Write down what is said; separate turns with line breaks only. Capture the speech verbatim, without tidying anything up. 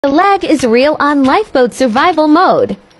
The lag is real on Lifeboat survival mode.